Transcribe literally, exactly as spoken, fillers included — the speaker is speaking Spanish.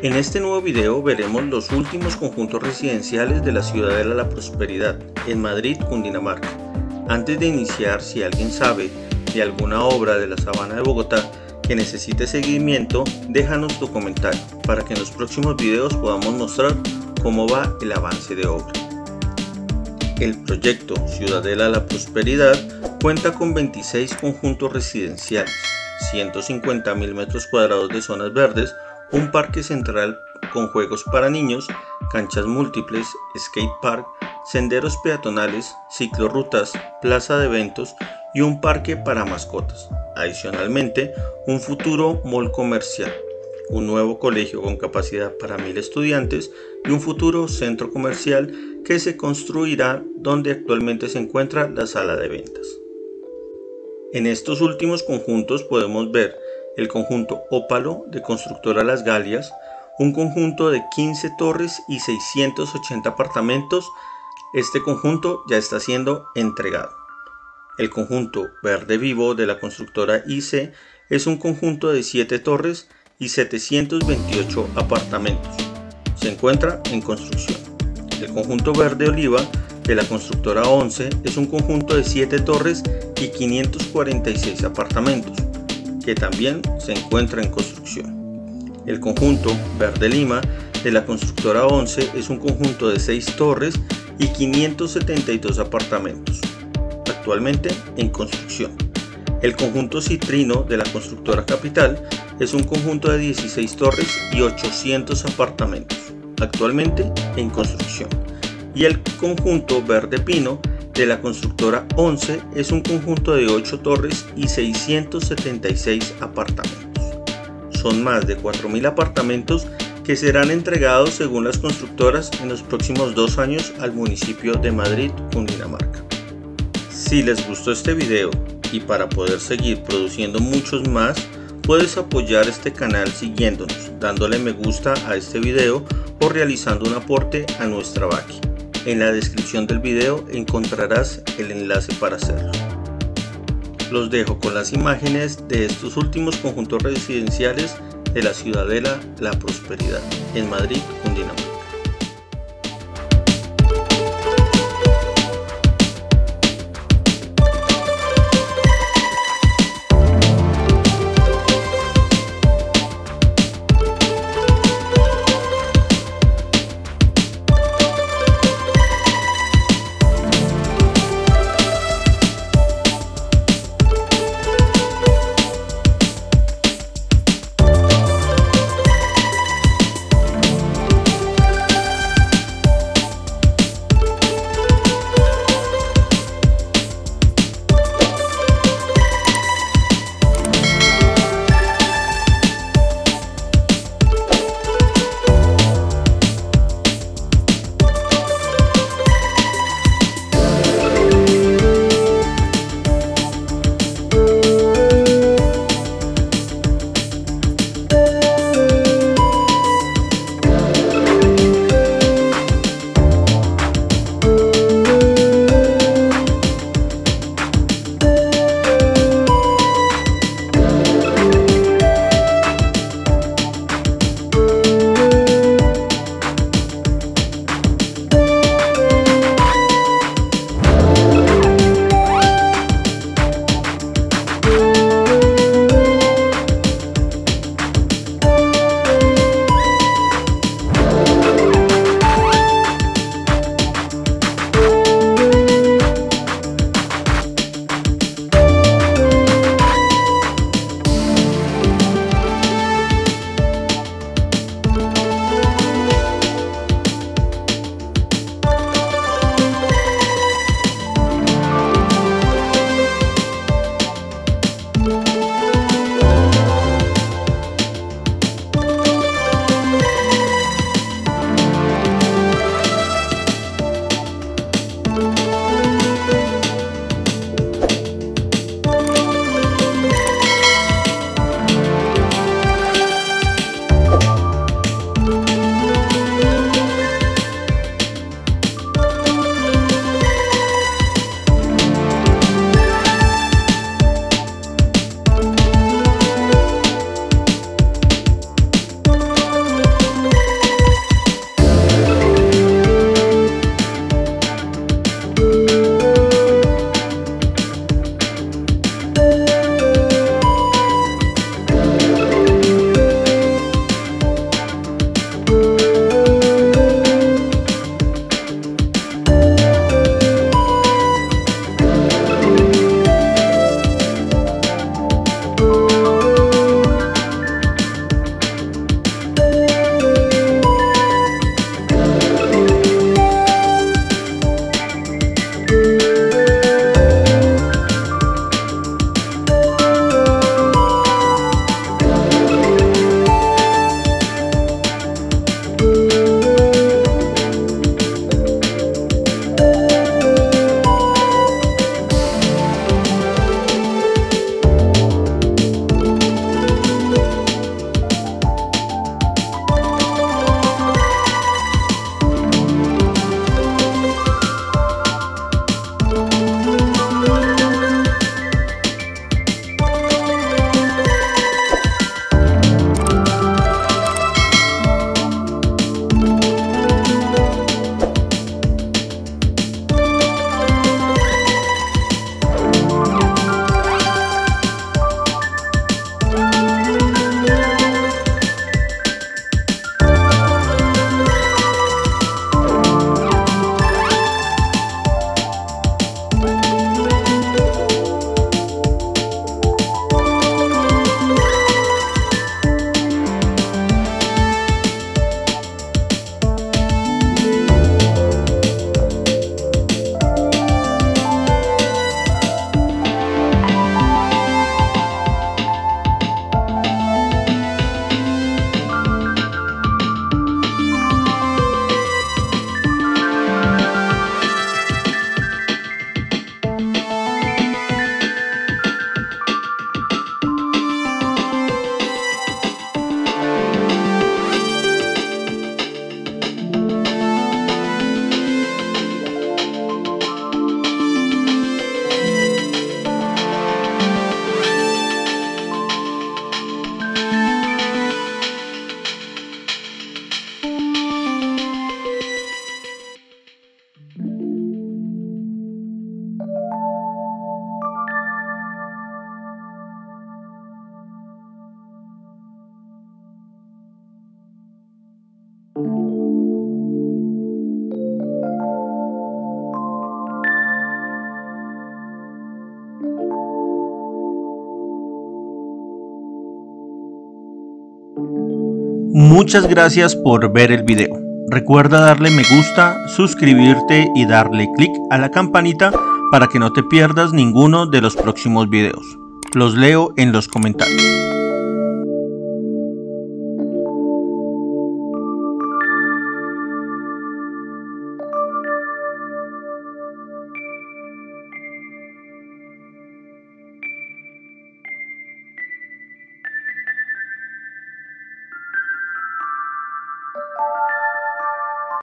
En este nuevo video veremos los últimos conjuntos residenciales de la Ciudadela La Prosperidad, en Madrid, Cundinamarca. Antes de iniciar, si alguien sabe de alguna obra de la Sabana de Bogotá que necesite seguimiento, déjanos tu comentario para que en los próximos videos podamos mostrar cómo va el avance de obra. El proyecto Ciudadela La Prosperidad cuenta con veintiséis conjuntos residenciales, ciento cincuenta mil metros cuadrados de zonas verdes, un parque central con juegos para niños, canchas múltiples, skate park, senderos peatonales, ciclorrutas, plaza de eventos y un parque para mascotas. Adicionalmente, un futuro mall comercial, un nuevo colegio con capacidad para mil estudiantes y un futuro centro comercial que se construirá donde actualmente se encuentra la sala de ventas. En estos últimos conjuntos podemos ver el conjunto Ópalo de Constructora Las Galias, un conjunto de quince torres y seiscientos ochenta apartamentos. Este conjunto ya está siendo entregado. El conjunto Verde Vivo de la constructora I C es un conjunto de siete torres y setecientos veintiocho apartamentos. Se encuentra en construcción. El conjunto Verde Oliva de la constructora once es un conjunto de siete torres y quinientos cuarenta y seis apartamentos, que también se encuentra en construcción. El conjunto Verde Lima de la constructora once es un conjunto de seis torres y quinientos setenta y dos apartamentos, actualmente en construcción. El conjunto Citrino de la constructora Capital es un conjunto de dieciséis torres y ochocientos apartamentos, actualmente en construcción. Y el conjunto Verde Pino de la constructora once es un conjunto de ocho torres y seiscientos setenta y seis apartamentos. Son más de cuatro mil apartamentos que serán entregados según las constructoras en los próximos dos años al municipio de Madrid, Cundinamarca. Si les gustó este video y para poder seguir produciendo muchos más, puedes apoyar este canal siguiéndonos, dándole me gusta a este video o realizando un aporte a nuestra Baki. En la descripción del video encontrarás el enlace para hacerlo. Los dejo con las imágenes de estos últimos conjuntos residenciales de la Ciudadela La Prosperidad, en Madrid, Cundinamarca. Muchas gracias por ver el video. Recuerda darle me gusta, suscribirte y darle clic a la campanita para que no te pierdas ninguno de los próximos videos. Los leo en los comentarios.